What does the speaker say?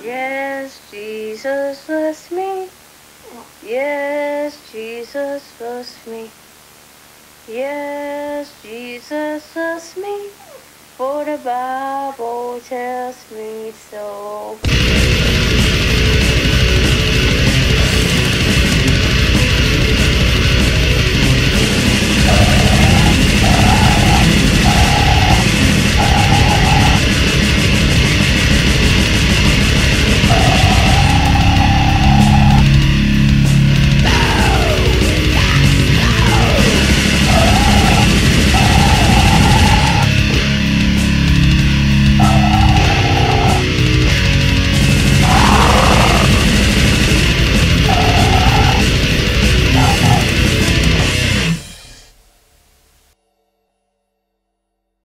Yes, Jesus loves me. Yes, Jesus loves me. Yes, Jesus loves me. For the Bible tells me so.